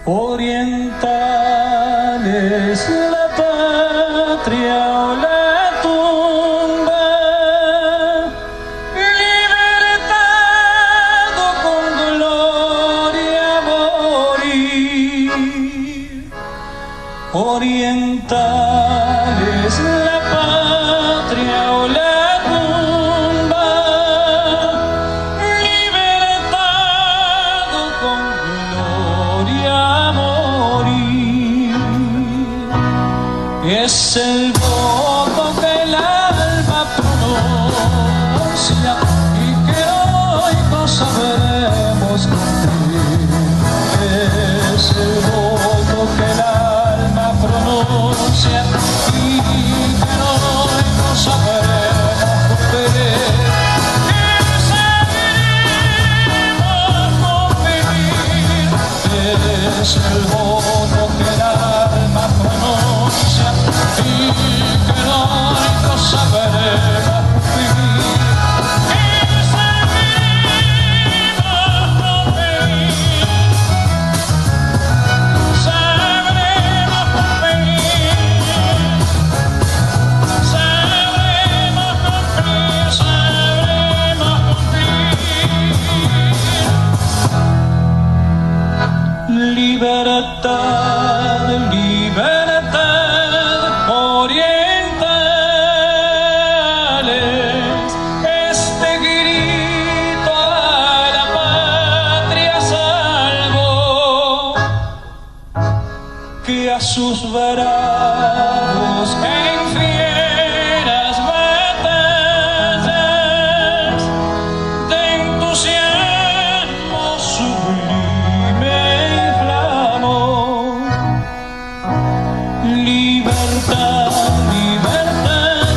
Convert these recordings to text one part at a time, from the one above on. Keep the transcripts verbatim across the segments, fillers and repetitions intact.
Orientales, la patria o la tumba, libertad o con gloria morir. Orientales, la patria o la tumba, libertad o con gloria morir. Es el voto que el alma pronuncia y que hoy no sabremos cumplir. Es el voto que el alma pronuncia y que hoy no sabremos cumplir. Es el voto que el alma pronuncia y que hoy no sabremos cumplir. Libertad, libertad, orientales, este grito a la patria salvo, que a sus bravos en fieras batallas de entusiasmo sublime. Libertad, libertad,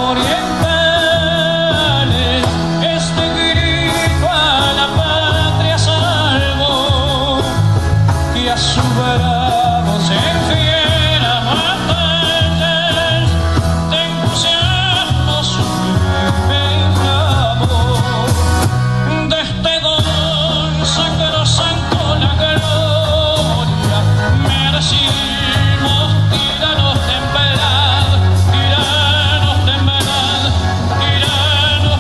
orientales, este grito a la patria salvo, que a su bravos en fieras batallas de entusiasmo sublime inflamó. Desde don sacrosanto la gloria merecimos. Tiranos temblad, tiranos temblad, tiranos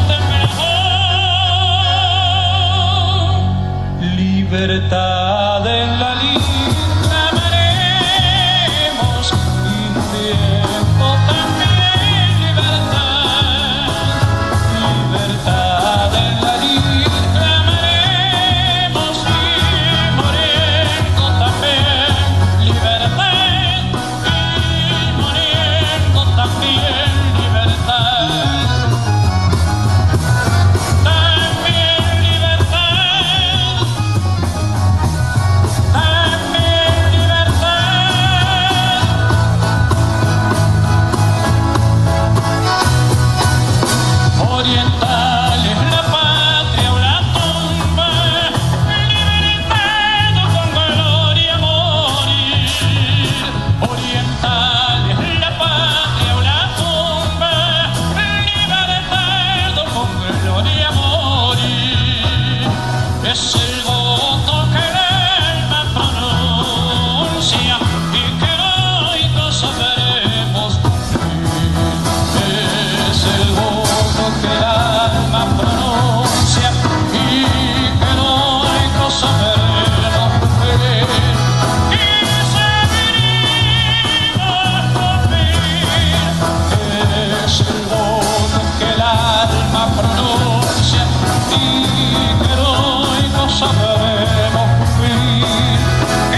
temblad. Libertad en la lid clamaremos, y tiempo también libertad. Libertad en la lid clamaremos, y moriendo también libertad. También libertad, también libertad, también libertad. Orientales, la patria o la tumba, libertad o con gloria morir. Orientales, la patria o la tumba, libertad o con gloria morir. Es el voto que el alma pronuncia y que hoy no sabremos cumplir. Es el voto que el alma pronuncia y que hoy no sabremos cumplir. Y sabremos cumplir. Es el voto que el alma pronuncia y que hoy no sabremos cumplir. Y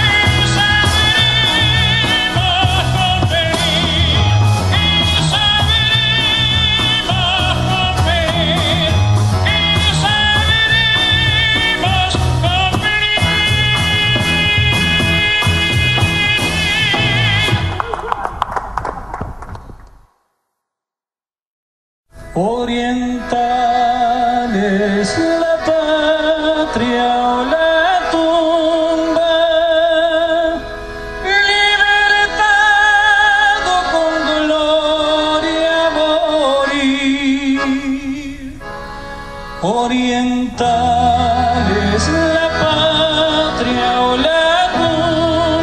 sabremos cumplir. Y sabremos cumplir. Y sabremos cumplir. Orientales, la patria o la tumba, libertad o con gloria morir. Orientales, la patria o la tumba.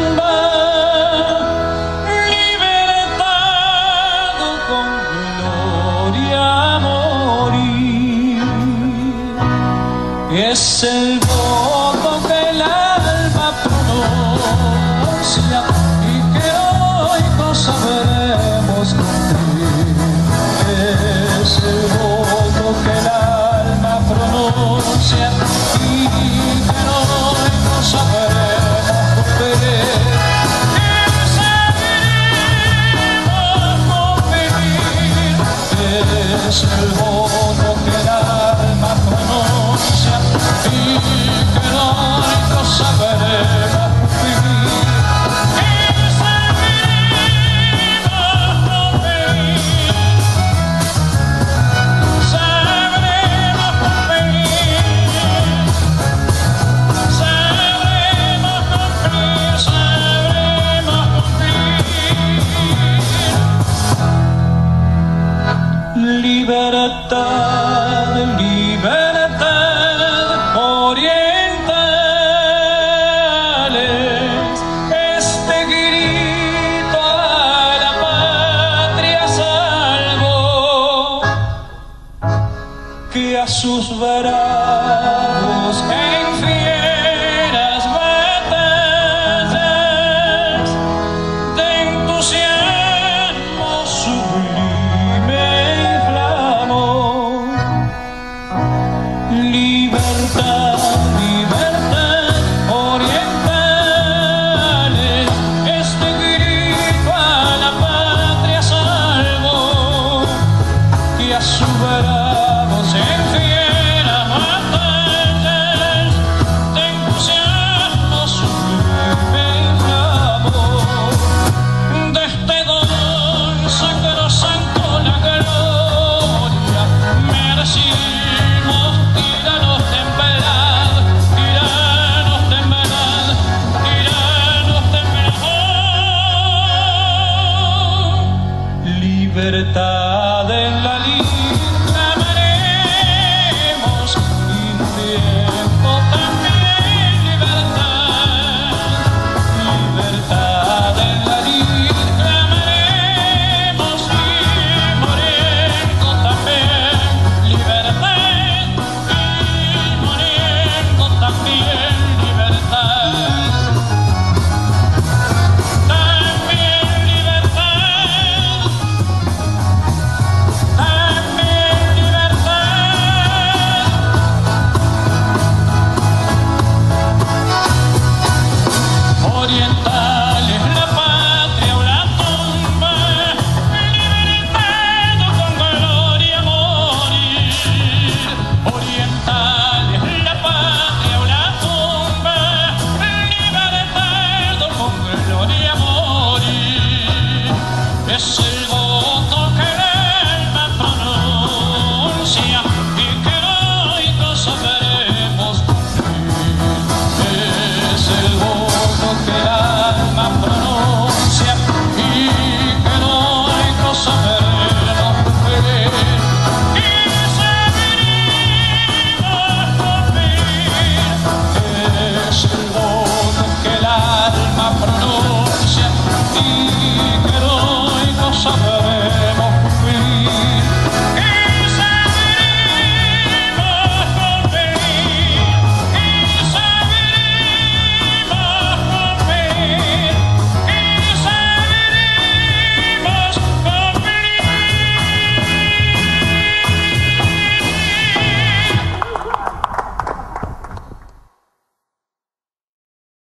matar.